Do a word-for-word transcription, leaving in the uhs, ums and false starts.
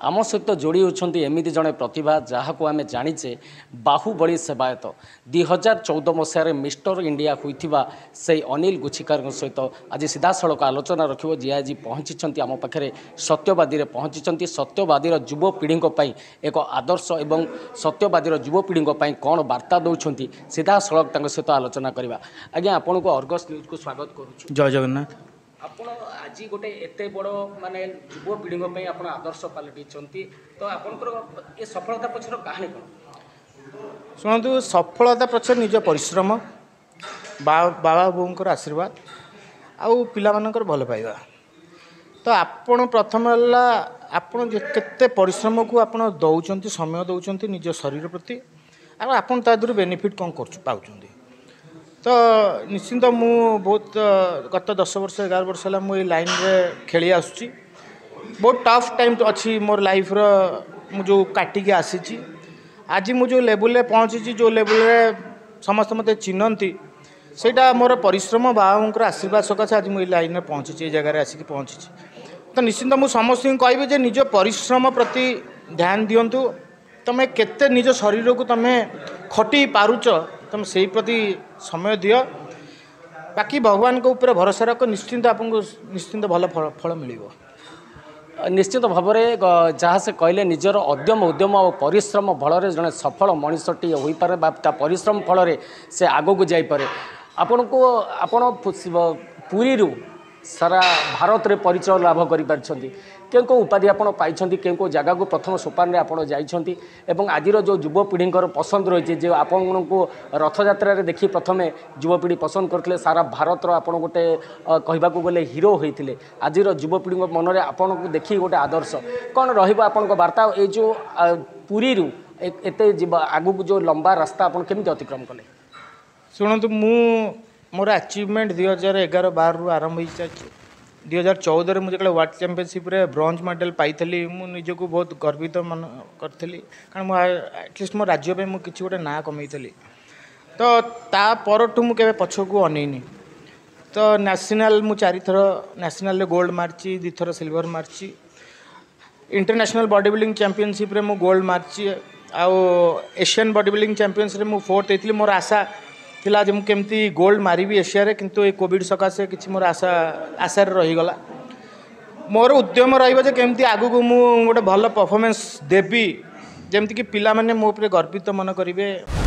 आम सहित जोड़ी होती एमती जड़े प्रतिभा जहाँ को आम जाचे बाहुबली सेवायत दुई हजार चौदह मसीह मिस्टर इंडिया होता से अनिल गुच्छिकार सहित आज सीधा सड़क आलोचना रखिब जी आज पहुँची आम पाखे सत्यवादी पहुँची सत्यवादी युवपीढ़ी एक आदर्श एवं सत्यवादी युवपीढ़ी कौन वार्ता दौरान सीधा सड़क सहित आलोचना करवा। आज्ञा आपण को अर्गस न्यूज को स्वागत करुँ। जय जगन्नाथ। आपण आज गोटे एत बड़ माने युवपीढ़ी आप आदर्श पलटि तो आपंकर ये सफलता पक्षर कहानी कौन शुणु सफलता पक्ष निज परिश्रम बाबा बोर आशीर्वाद आउ पिलामानकर भल पाइबा तो आपण प्रथम आपण केते परिश्रम को आपण दौरान समय दौरान निज शरीर प्रति आपन तादर बेनिफिट कौन कर पाँच तो निश्चिंत मु बहुत गत दस वर्ष एगार वर्ष है मुझे लाइन रे खेली आसुची बहुत टफ टाइम तो अच्छी मोर लाइफ रो मु जो काटिकी आसी आज मु जो लेवल पहुँची जो लेवल समस्त मत चिन्हती सेटा मोर परिश्रम बाबांकर आशीर्वाद सकाशे आज मुझे लाइन में पहुँची ये जगह आसिक पहुँची तो निश्चिंत मु समस्त कहि जे निज परिश्रम प्रति ध्यान दिंतु तमें केते निज शरीर को तमें खटी पारुच तुम से प्रति समय दियो बाकी भगवान को ऊपर भरोसा रख निश्चिंत आपको निश्चिंत भल फल फल मिल निश्चित भाव में जहाँ से कहले निजर अद्यम उद्यम और परिश्रम फल जड़े सफल मनीषटी हो पारे परिश्रम फल से आग को जापे आपण को आपण पुरी सारा भारत रे परिचय लाभ करें कें को उपाधि आपड़ पाई कें जगह को प्रथम सोपान में आपड़ जाइछंती एवं आज जो युवपीढ़ी पसंद रही है आपण को रथ यात्रा देखी प्रथम युवपीढ़ी पसंद करते सारा भारत आप गोटे कहवा गले हीरो होते आज युवपीढ़ी मन में आपन को देखी गोटे आदर्श कौन रहा वार्ता ये जो पुरी एत आगू जो लंबा रास्ता आप केमी अतिक्रम कले शुणु मु मोर अचीवमेंट दुई हजार एगार बार रु आरंभ हो सारी दुई हजार चौदह मुझे वर्ल्ड चैंपियनशिप रे ब्रोंज मेडल पाई मु निजको बहुत गर्वित मन करी कारण एटलिस्ट मो राज्य पे मुझे किसी गोटे ना कमई तो ता परठू मुझे पछकू अनैनी तो नेशनल मु चारि थर नेशनल गोल्ड मार्ची दी थर सिल्वर मार्ची इंटरनेशनल बॉडी बिल्डिंग चैंपियनशिप रे मु गोल्ड मार्ची आउ एशियन बॉडी बिल्डिंग चैंपियनशिप रे मु फोर्थ होती मोर आशा थिला जे मु केमती गोल्ड मारिबी एशिया रे किंतु ए कोविड सकाशे किछि मोर आशा आशा रहीगला मोर उद्यम रहिबा जे केमती आगु को मु गोटे भल परफॉर्मेंस देबी जेमती कि पिला माने मो ऊपर गर्वित मन करिवे।